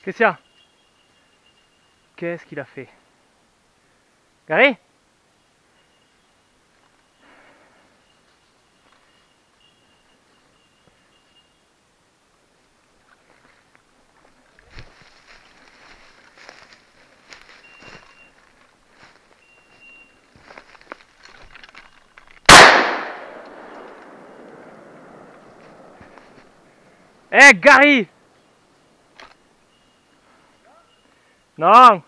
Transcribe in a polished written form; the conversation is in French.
Qu'est-ce qu'il y a? Qu'est-ce qu'il a fait? Gary? Gary! Non!